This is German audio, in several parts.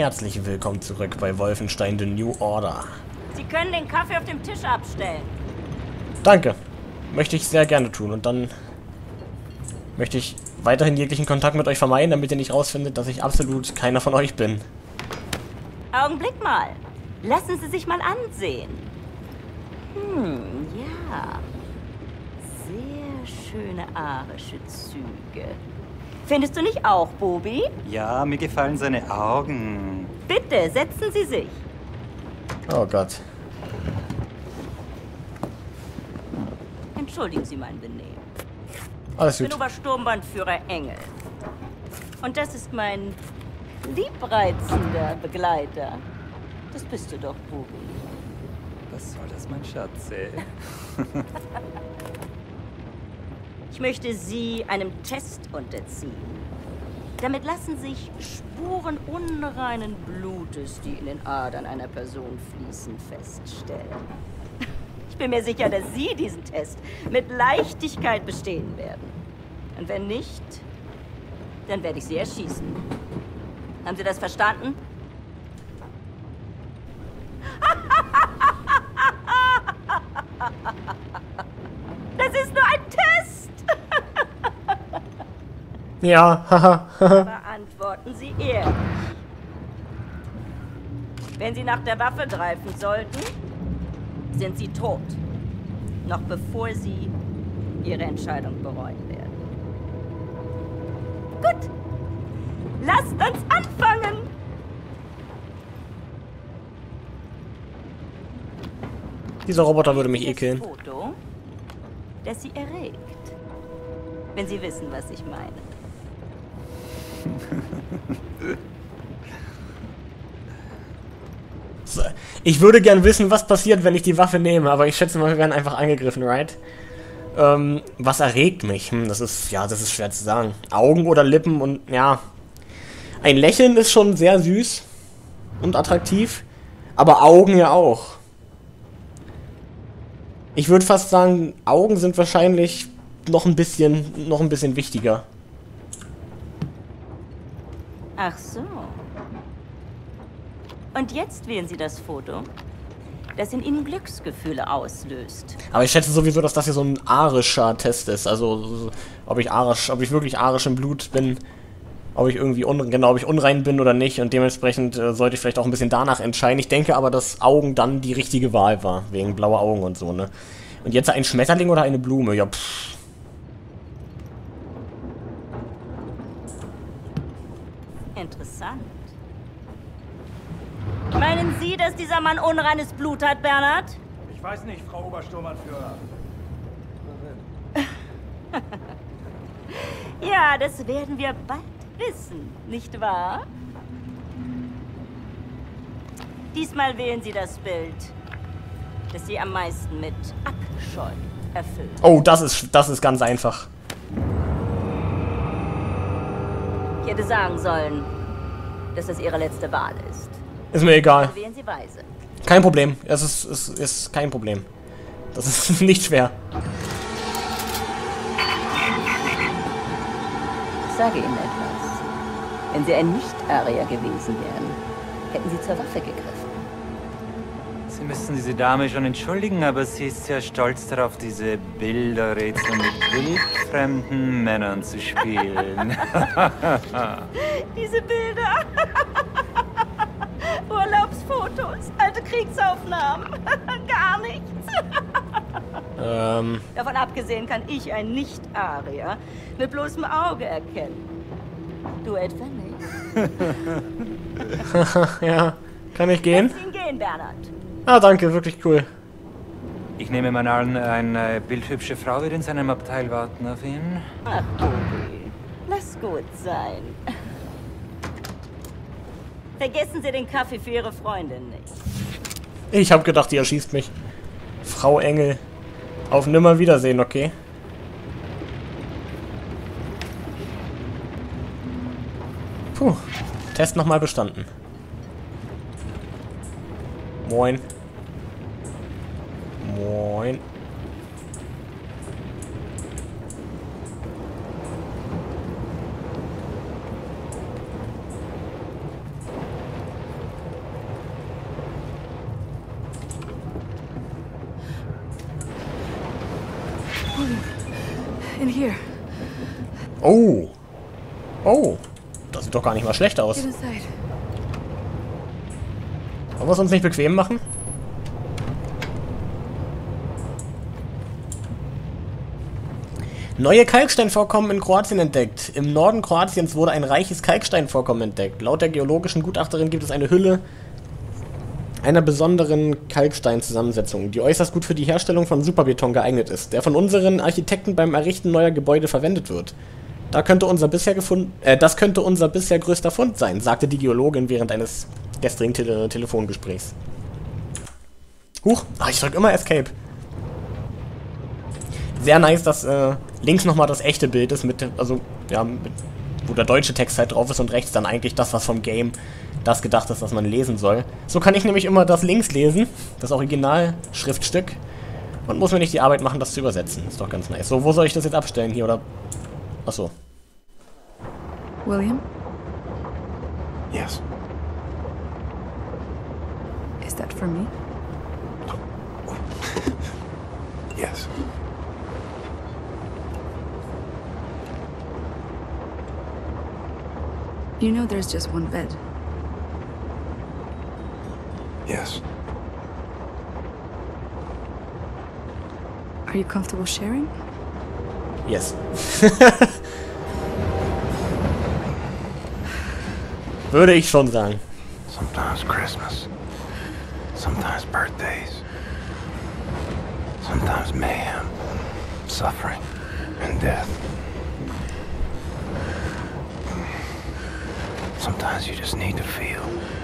herzlich willkommen zurück bei Wolfenstein The New Order. Sie können den Kaffee auf dem Tisch abstellen. Danke. Möchte ich sehr gerne tun. Und dann möchte ich weiterhin jeglichen Kontakt mit euch vermeiden, damit ihr nicht rausfindet, dass ich absolut keiner von euch bin. Augenblick mal. Lassen Sie sich mal ansehen. Ja. Sehr schöne arische Züge. Findest du nicht auch, Bobi? Ja, mir gefallen seine Augen. Bitte, setzen Sie sich. Oh Gott. Entschuldigen Sie mein Benehmen. Alles Ich bin gut. Obersturmbannführer Engel. Und das ist mein liebreizender Begleiter. Das bist du doch, Bobi. Was soll das, mein Schatz? Ich möchte Sie einem Test unterziehen. Damit lassen sich Spuren unreinen Blutes, die in den Adern einer Person fließen, feststellen. Ich bin mir sicher, dass Sie diesen Test mit Leichtigkeit bestehen werden. Und wenn nicht, dann werde ich Sie erschießen. Haben Sie das verstanden? Das ist nur ein Test! Ja, haha. Beantworten Sie ehrlich. Wenn Sie nach der Waffe greifen sollten, sind Sie tot. Noch bevor Sie Ihre Entscheidung bereuen werden. Gut. Lasst uns anfangen! Dieser Roboter würde mich ekeln. Das Foto, das Sie erregt. Wenn Sie wissen, was ich meine. So, ich würde gern wissen, was passiert, wenn ich die Waffe nehme, aber ich schätze mal, wir werden einfach angegriffen, right? Was erregt mich? Das ist schwer zu sagen. Augen oder Lippen und, ja. Ein Lächeln ist schon sehr süß und attraktiv, aber Augen ja auch. Ich würde fast sagen, Augen sind wahrscheinlich noch ein bisschen wichtiger. Ach so. Und jetzt wählen Sie das Foto, das in Ihnen Glücksgefühle auslöst. Aber ich schätze sowieso, dass das hier so ein arischer Test ist. Also, ob ich wirklich arisch im Blut bin, ob ich irgendwie ob ich unrein bin oder nicht. Und dementsprechend sollte ich vielleicht auch ein bisschen danach entscheiden. Ich denke aber, dass Augen dann die richtige Wahl war, wegen blaue Augen und so, ne? Und jetzt ein Schmetterling oder eine Blume? Ja, pff. Interessant. Meinen Sie, dass dieser Mann unreines Blut hat, Bernhard? Ich weiß nicht, Frau Obersturmbannführer. Ja, das werden wir bald wissen, nicht wahr? Diesmal wählen Sie das Bild, das Sie am meisten mit Abscheu erfüllt. Oh, das ist ganz einfach. Ich hätte sagen sollen, dass es Ihre letzte Wahl ist. Ist mir egal. Also wählen Sie weise. Kein Problem. Es ist kein Problem. Das ist nicht schwer. Ich sage Ihnen etwas. Wenn Sie ein Nicht-Arier gewesen wären, hätten Sie zur Waffe gegriffen. Sie müssen diese Dame schon entschuldigen, aber sie ist sehr stolz darauf, diese Bilderrätsel mit wildfremden Männern zu spielen. Diese Bilder. Urlaubsfotos, alte Kriegsaufnahmen. Gar nichts. Davon abgesehen kann ich ein Nicht-Arier mit bloßem Auge erkennen. Du etwa nicht? Ja, kann ich gehen? Lass ihn gehen, Bernhard. Ah, danke, wirklich cool. Ich nehme mal an, eine bildhübsche Frau wird in seinem Abteil warten auf ihn. Ach, Bobi, lass gut sein. Vergessen Sie den Kaffee für Ihre Freundin nicht. Ich habe gedacht, die erschießt mich. Frau Engel. Auf Nimmerwiedersehen, okay? Puh. Test nochmal bestanden. Moin. Moin. In here. Oh. Oh. Das sieht doch gar nicht mal schlecht aus. Get inside. Wollen wir es uns nicht bequem machen? Neue Kalksteinvorkommen in Kroatien entdeckt. Im Norden Kroatiens wurde ein reiches Kalksteinvorkommen entdeckt. Laut der geologischen Gutachterin gibt es eine Hülle einer besonderen Kalksteinzusammensetzung, die äußerst gut für die Herstellung von Superbeton geeignet ist, der von unseren Architekten beim Errichten neuer Gebäude verwendet wird. Das könnte unser bisher größter Fund sein, sagte die Geologin während eines gestrigen Telefongesprächs. Huch, ich drück immer Escape. Sehr nice, dass links nochmal das echte Bild ist, wo der deutsche Text halt drauf ist und rechts dann eigentlich das, was vom Game das gedacht ist, was man lesen soll. So kann ich nämlich immer das links lesen, das Originalschriftstück, und muss mir nicht die Arbeit machen, das zu übersetzen. Ist doch ganz nice. So, wo soll ich das jetzt abstellen hier, oder? Achso. William? Yes. Is that for me? Yes. You know there's just one bed. Yes. Are you comfortable sharing? Yes. Würde ich schon sagen. Sometimes Christmas. Sometimes birthdays. Sometimes mayhem, suffering, and death. Sometimes you just need to feel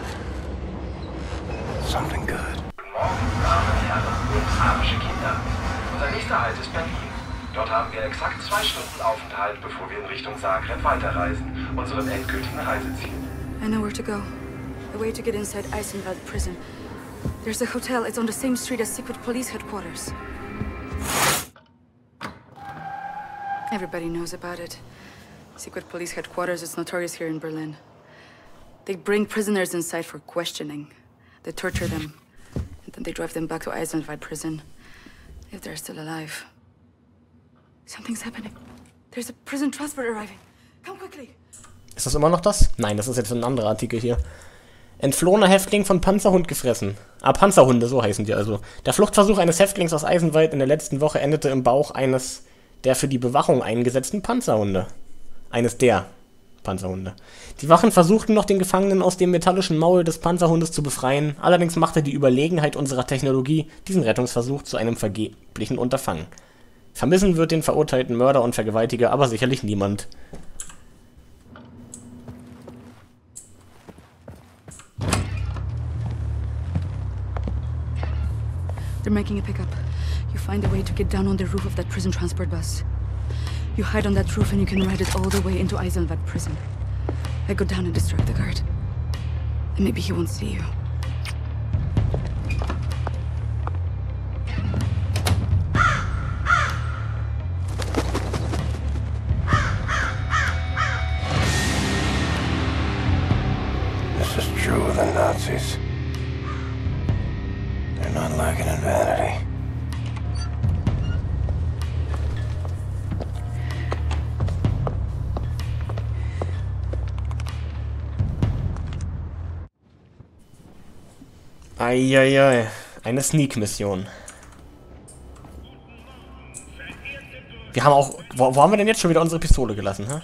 something good. Guten Morgen, Damen und Herren und arabische Kinder. Unser nächster Halt ist Berlin. Dort haben wir exakt 2 Stunden Aufenthalt, bevor wir in Richtung Zagreb weiterreisen, unserem endgültigen Reiseziel. I know where to go. A way to get inside Eisenwald prison. There's a hotel. It's on the same street as secret police headquarters. Everybody knows about it. Secret police headquarters is notorious here in Berlin. They bring prisoners inside for questioning. They torture them, and then they drive them back to Eisenwald prison, if they're still alive. Something's happening. There's a prison transport arriving. Come quickly. Ist das immer noch das? Nein, das ist jetzt ein anderer Artikel hier. Entflohener Häftling von Panzerhund gefressen. Panzerhunde, so heißen die also. Der Fluchtversuch eines Häftlings aus Eisenwald in der letzten Woche endete im Bauch eines der für die Bewachung eingesetzten Panzerhunde. Eines der Panzerhunde. Die Wachen versuchten noch, den Gefangenen aus dem metallischen Maul des Panzerhundes zu befreien, allerdings machte die Überlegenheit unserer Technologie diesen Rettungsversuch zu einem vergeblichen Unterfangen. Vermissen wird den verurteilten Mörder und Vergewaltiger aber sicherlich niemand. They're making a pickup. You find a way to get down on the roof of that prison transport bus. You hide on that roof and you can ride it all the way into Eisenwald prison. I go down and distract the guard. And maybe he won't see you. This is true of the Nazis. They're not lacking in vanity. Eieiei, eine Sneak-Mission. Wir haben auch... Wo haben wir denn jetzt schon wieder unsere Pistole gelassen, hä?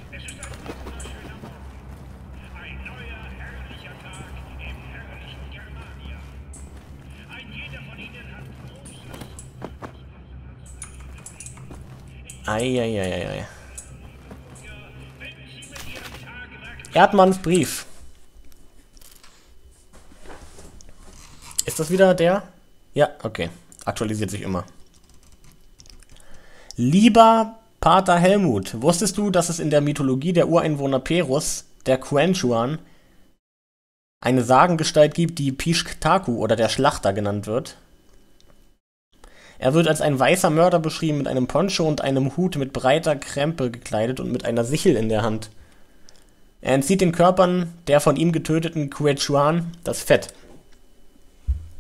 Eieiei. Erdmanns Brief. Ist das wieder der? Ja, okay. Aktualisiert sich immer. Lieber Pater Helmut, wusstest du, dass es in der Mythologie der Ureinwohner Perus, der Quenchuan, eine Sagengestalt gibt, die Pishktaku oder der Schlachter genannt wird? Er wird als ein weißer Mörder beschrieben, mit einem Poncho und einem Hut mit breiter Krempe gekleidet und mit einer Sichel in der Hand. Er entzieht den Körpern der von ihm getöteten Quechuan das Fett.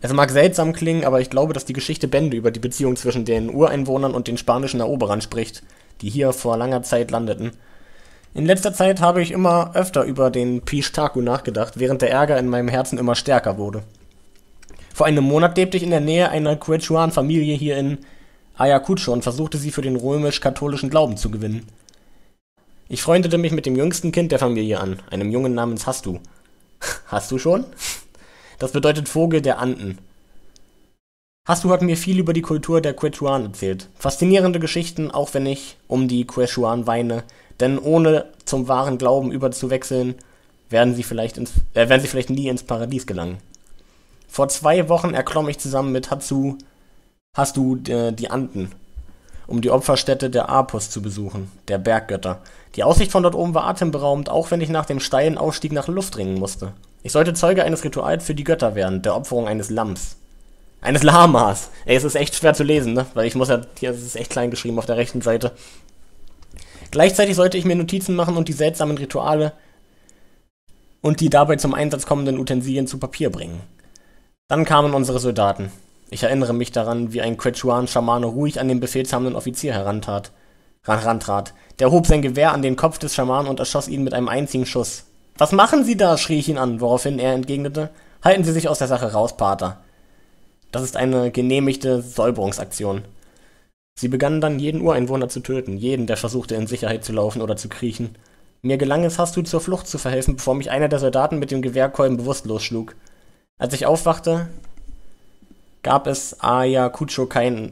Es mag seltsam klingen, aber ich glaube, dass die Geschichte Bände über die Beziehung zwischen den Ureinwohnern und den spanischen Eroberern spricht, die hier vor langer Zeit landeten. In letzter Zeit habe ich immer öfter über den Pish-Taku nachgedacht, während der Ärger in meinem Herzen immer stärker wurde. Vor einem Monat lebte ich in der Nähe einer Quechuan-Familie hier in Ayacucho und versuchte sie für den römisch-katholischen Glauben zu gewinnen. Ich freundete mich mit dem jüngsten Kind der Familie an, einem Jungen namens Hastu. Hast du schon? Das bedeutet Vogel der Anden. Hastu hat mir viel über die Kultur der Quechuan erzählt. Faszinierende Geschichten, auch wenn ich um die Quechuan weine, denn ohne zum wahren Glauben überzuwechseln, werden sie vielleicht nie ins Paradies gelangen. Vor 2 Wochen erklomm ich zusammen mit Hastu die Anden, um die Opferstätte der Apus zu besuchen, der Berggötter. Die Aussicht von dort oben war atemberaubend, auch wenn ich nach dem steilen Aufstieg nach Luft ringen musste. Ich sollte Zeuge eines Rituals für die Götter werden, der Opferung eines Lamms. Eines Lamas. Ey, es ist echt schwer zu lesen, ne? Weil hier ist es echt klein geschrieben auf der rechten Seite. Gleichzeitig sollte ich mir Notizen machen und die seltsamen Rituale und die dabei zum Einsatz kommenden Utensilien zu Papier bringen. Dann kamen unsere Soldaten. Ich erinnere mich daran, wie ein Quechuan-Schamane ruhig an den befehlshabenden Offizier herantrat. Der hob sein Gewehr an den Kopf des Schamanen und erschoss ihn mit einem einzigen Schuss. »Was machen Sie da?« schrie ich ihn an, woraufhin er entgegnete. »Halten Sie sich aus der Sache raus, Pater. Das ist eine genehmigte Säuberungsaktion.« Sie begannen dann, jeden Ureinwohner zu töten, jeden, der versuchte, in Sicherheit zu laufen oder zu kriechen. Mir gelang es, Hastu zur Flucht zu verhelfen, bevor mich einer der Soldaten mit dem Gewehrkolben bewusstlos schlug. Als ich aufwachte, gab es Ayacucho keine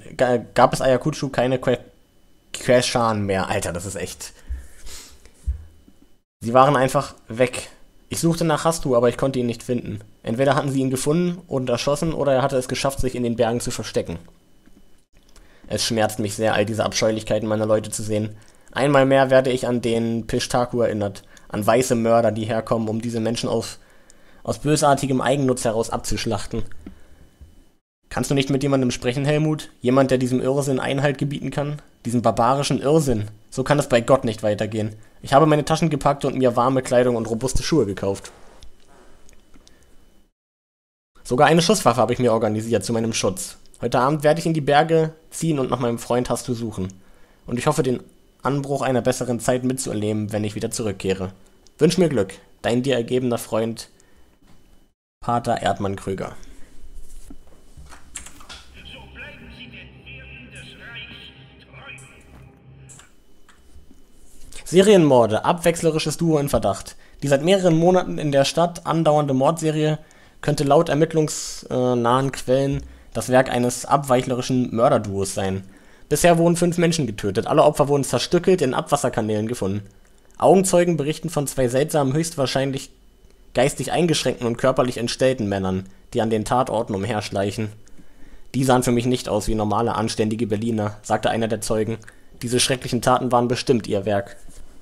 Quechan mehr. Alter, das ist echt... Sie waren einfach weg. Ich suchte nach Hastu, aber ich konnte ihn nicht finden. Entweder hatten sie ihn gefunden und erschossen, oder er hatte es geschafft, sich in den Bergen zu verstecken. Es schmerzt mich sehr, all diese Abscheulichkeiten meiner Leute zu sehen. Einmal mehr werde ich an den Pish-Taku erinnert, an weiße Mörder, die herkommen, um diese Menschen aus bösartigem Eigennutz heraus abzuschlachten. Kannst du nicht mit jemandem sprechen, Helmut? Jemand, der diesem Irrsinn Einhalt gebieten kann? Diesem barbarischen Irrsinn? So kann es bei Gott nicht weitergehen. Ich habe meine Taschen gepackt und mir warme Kleidung und robuste Schuhe gekauft. Sogar eine Schusswaffe habe ich mir organisiert zu meinem Schutz. Heute Abend werde ich in die Berge ziehen und nach meinem Freund Hastu suchen. Und ich hoffe, den Anbruch einer besseren Zeit mitzuerleben, wenn ich wieder zurückkehre. Wünsch mir Glück. Dein dir ergebener Freund, Pater Erdmann Krüger. Serienmorde, abwechslerisches Duo in Verdacht. Die seit mehreren Monaten in der Stadt andauernde Mordserie könnte laut ermittlungsnahen Quellen das Werk eines abweichlerischen Mörderduos sein. Bisher wurden 5 Menschen getötet, alle Opfer wurden zerstückelt in Abwasserkanälen gefunden. Augenzeugen berichten von 2 seltsamen, höchstwahrscheinlich geistig eingeschränkten und körperlich entstellten Männern, die an den Tatorten umherschleichen. Die sahen für mich nicht aus wie normale, anständige Berliner, sagte einer der Zeugen. Diese schrecklichen Taten waren bestimmt ihr Werk.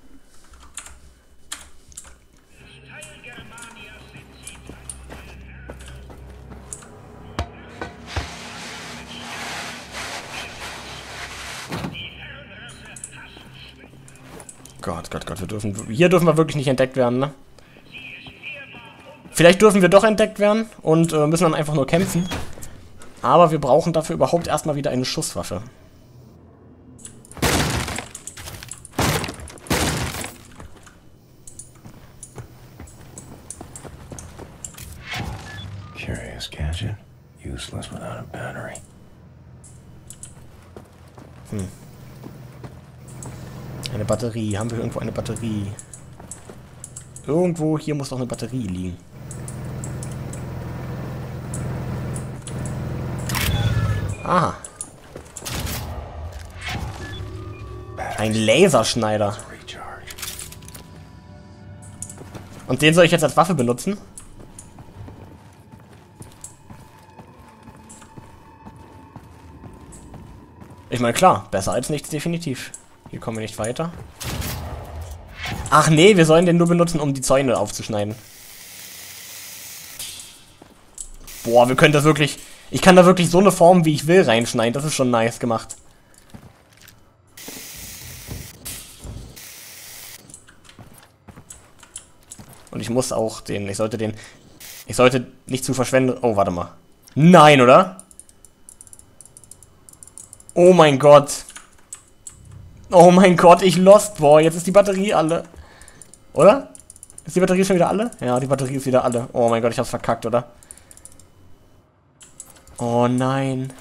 Gott, hier dürfen wir wirklich nicht entdeckt werden, ne? Vielleicht dürfen wir doch entdeckt werden und müssen dann einfach nur kämpfen. Aber wir brauchen dafür überhaupt erstmal wieder eine Schusswaffe. Curious gadget. Useless without a battery. Eine Batterie. Haben wir irgendwo eine Batterie? Irgendwo hier muss doch eine Batterie liegen. Aha. Ein Laserschneider. Und den soll ich jetzt als Waffe benutzen? Ich meine, klar, besser als nichts, definitiv. Hier kommen wir nicht weiter. Ach nee, wir sollen den nur benutzen, um die Zäune aufzuschneiden. Boah, wir können das wirklich... Ich kann da wirklich so eine Form, wie ich will, reinschneiden. Das ist schon nice gemacht. Und ich muss auch den... Ich sollte nicht zu verschwenden... Oh, warte mal. Nein, oder? Oh mein Gott. Oh mein Gott, ich lost. Boah, jetzt ist die Batterie alle. Oder? Ist die Batterie schon wieder alle? Ja, die Batterie ist wieder alle. Oh mein Gott, ich hab's verkackt, oder? Oh nein.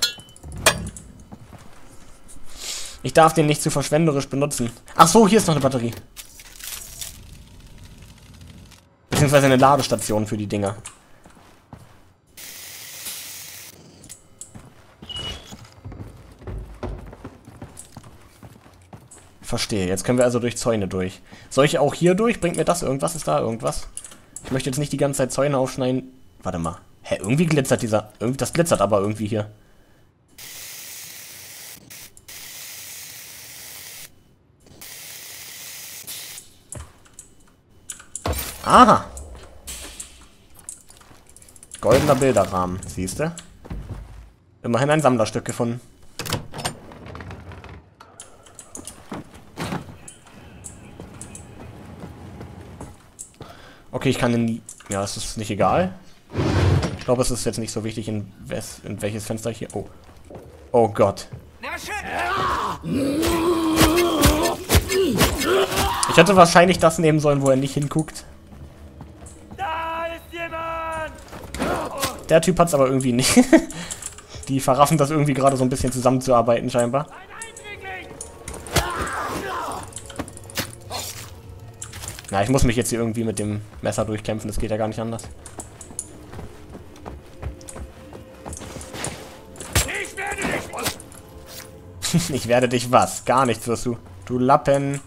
Ich darf den nicht zu verschwenderisch benutzen. Ach so, hier ist noch eine Batterie. Beziehungsweise eine Ladestation für die Dinger. Verstehe. Jetzt können wir also durch Zäune durch. Soll ich auch hier durch? Bringt mir das irgendwas? Ist da irgendwas? Ich möchte jetzt nicht die ganze Zeit Zäune aufschneiden. Warte mal. Hä, irgendwie glitzert dieser... Das glitzert aber irgendwie hier. Aha. Goldener Bilderrahmen, siehst du? Immerhin ein Sammlerstück gefunden. Okay, ich kann in... Ja, es ist nicht egal. Ich glaube, es ist jetzt nicht so wichtig, in welches Fenster ich hier... Oh. Oh Gott. Ich hätte wahrscheinlich das nehmen sollen, wo er nicht hinguckt. Da ist jemand! Der Typ hat es aber irgendwie nicht. Die verraffen das irgendwie gerade so ein bisschen zusammenzuarbeiten, scheinbar. Na, ich muss mich jetzt hier irgendwie mit dem Messer durchkämpfen, das geht ja gar nicht anders. Ich werde dich was! Ich werde dich was? Gar nichts wirst du. Du Lappen.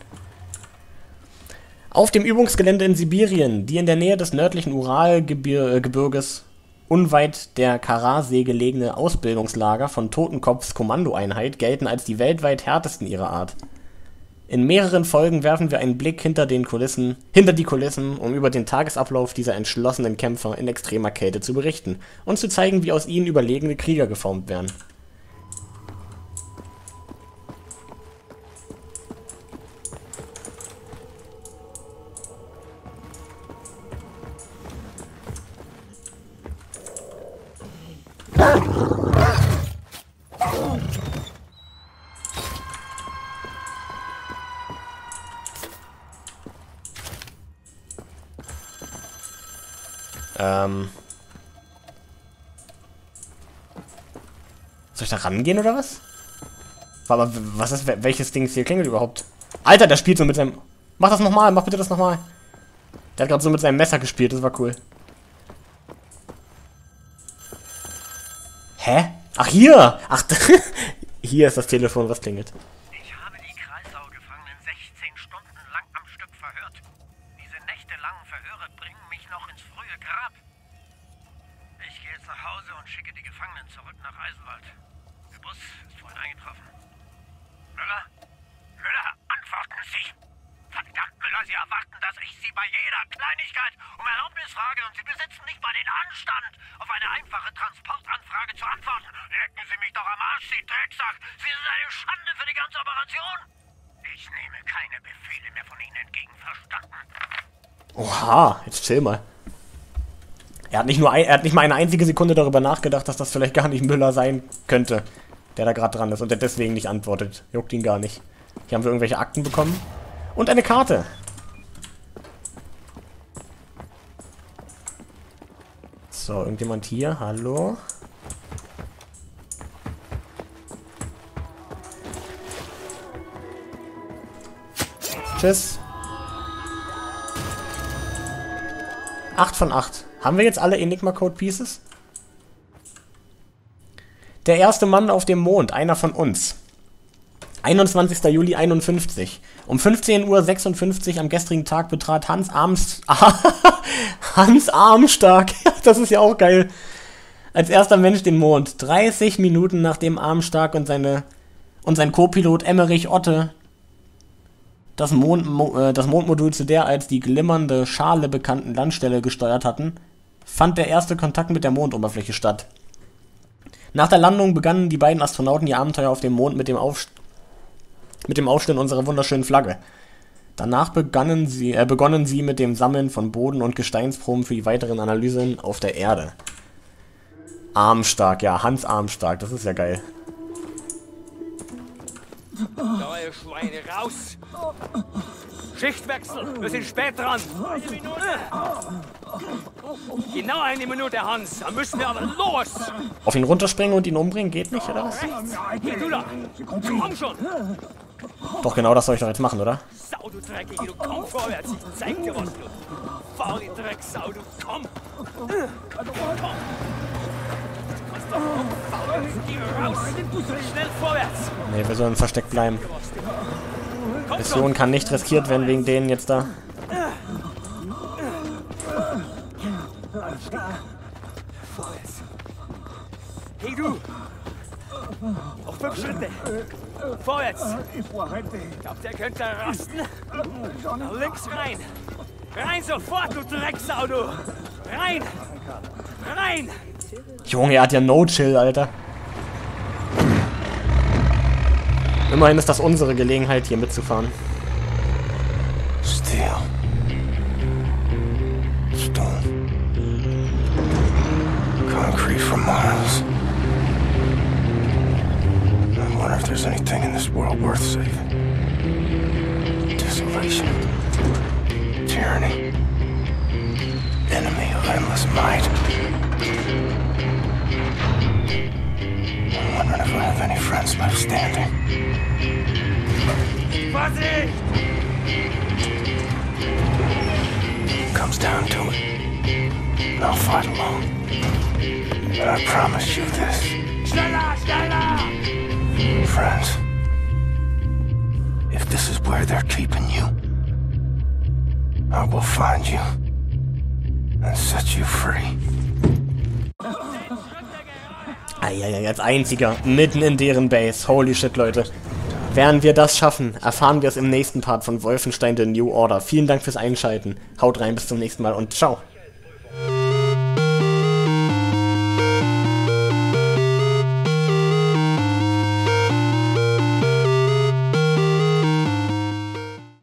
Auf dem Übungsgelände in Sibirien, die in der Nähe des nördlichen Uralgebirges unweit der Karasee gelegene Ausbildungslager von Totenkopfs Kommandoeinheit gelten als die weltweit härtesten ihrer Art. In mehreren Folgen werfen wir einen Blick hinter die Kulissen, um über den Tagesablauf dieser entschlossenen Kämpfer in extremer Kälte zu berichten und zu zeigen, wie aus ihnen überlegene Krieger geformt werden. Soll ich da rangehen oder was? Aber was ist, welches Ding hier klingelt überhaupt? Alter, der spielt so mit seinem... Mach das nochmal, mach bitte das nochmal. Der hat gerade so mit seinem Messer gespielt, das war cool. Hä? Ach, hier! Ach, hier ist das Telefon, was klingelt. Ich habe die Kreisau-Gefangenen 16 Stunden lang am Stück verhört. Diese nächtelangen Verhöre bringen mich noch ins frühe Grab. Ich gehe jetzt nach Hause und schicke die Gefangenen zurück nach Eisenwald. Der Bus ist vorhin eingetroffen. Müller? Müller, antworten Sie! Verdammt, Müller, Sie erwarten, dass ich Sie bei jeder Kleinigkeit um Erlaubnis frage und Sie besitzen nicht mal den Anstand, auf eine einfache Transportanfrage zu antworten. Lecken Sie mich doch am Arsch, Sie Drecksack! Sie sind eine Schande für die ganze Operation! Ich nehme keine Befehle mehr von Ihnen entgegen, verstanden? Oha, jetzt chill mal. Er hat nicht mal eine einzige Sekunde darüber nachgedacht, dass das vielleicht gar nicht Müller sein könnte, der da gerade dran ist und der deswegen nicht antwortet. Juckt ihn gar nicht. Hier haben wir irgendwelche Akten bekommen. Und eine Karte. So, irgendjemand hier. Hallo? Tschüss. 8 von 8. Haben wir jetzt alle Enigma Code Pieces? Der erste Mann auf dem Mond, einer von uns. 21. Juli 51. Um 15:56 Uhr am gestrigen Tag betrat Hans Armstark, das ist ja auch geil, als erster Mensch den Mond. 30 Minuten nachdem Armstark und sein Co-Pilot Emmerich Otte das Mondmodul zu der als die glimmernde Schale bekannten Landstelle gesteuert hatten, fand der erste Kontakt mit der Mondoberfläche statt. Nach der Landung begannen die beiden Astronauten ihr Abenteuer auf dem Mond mit dem Aufstellen unserer wunderschönen Flagge. Danach begonnen sie mit dem Sammeln von Boden- und Gesteinsproben für die weiteren Analysen auf der Erde. Armstark, ja, Hans Armstark, das ist ja geil. Da, ihr Schweine, raus! Schichtwechsel, wir sind spät dran. 1 Minute. Genau 1 Minute, Hans. Da müssen wir aber los. Auf ihn runterspringen und ihn umbringen geht nicht, oder was? Hier, du da. Komm schon. Doch, genau das soll ich doch jetzt machen, oder? Sau, du Dreckige, du komm vorwärts. Ich zeig dir was, du faule Drecksau, du komm. Komm. Geh raus. Schnell vorwärts. Ne, wir sollen versteckt bleiben. Mission kann nicht riskiert werden wegen denen jetzt da. Hey du! Auf 5 Schritte! Vorwärts! Ich glaub, der könnte rasten. Nach links rein! Rein sofort, du Drecksau, du! Rein! Rein! Junge, er hat ja No-Chill, Alter. Immerhin ist das unsere Gelegenheit, hier mitzufahren. Steel. Stone. Concrete for miles. I wonder if there's anything in this world worth saving. Desolation. Tyranny. Enemy of endless might. I'm wondering if I have any friends left standing. Vorsicht! Comes down to it, I'll fight alone. But I promise you this. Schneller, schneller! Friends, if this is where they're keeping you, I will find you and set you free. Eieiei, als einziger, mitten in deren Base. Holy shit, Leute. Werden wir das schaffen, erfahren wir es im nächsten Part von Wolfenstein The New Order. Vielen Dank fürs Einschalten. Haut rein, bis zum nächsten Mal und ciao.